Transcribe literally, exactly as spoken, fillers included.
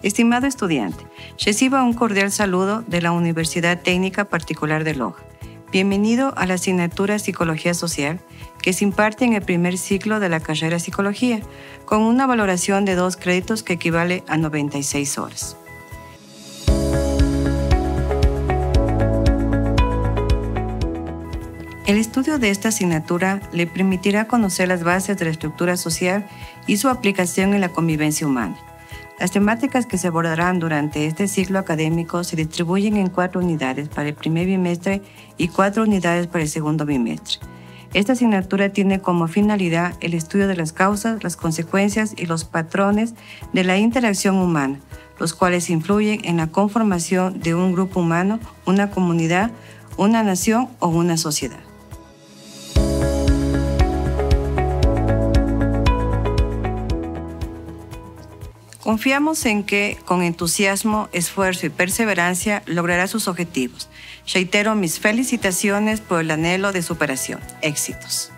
Estimado estudiante, reciba un cordial saludo de la Universidad Técnica Particular de Loja. Bienvenido a la asignatura Psicología Social, que se imparte en el primer ciclo de la carrera Psicología, con una valoración de dos créditos que equivale a noventa y seis horas. El estudio de esta asignatura le permitirá conocer las bases de la estructura social y su aplicación en la convivencia humana. Las temáticas que se abordarán durante este ciclo académico se distribuyen en cuatro unidades para el primer bimestre y cuatro unidades para el segundo bimestre. Esta asignatura tiene como finalidad el estudio de las causas, las consecuencias y los patrones de la interacción humana, los cuales influyen en la conformación de un grupo humano, una comunidad, una nación o una sociedad. Confiamos en que, con entusiasmo, esfuerzo y perseverancia, logrará sus objetivos. Reitero mis felicitaciones por el anhelo de superación. Éxitos.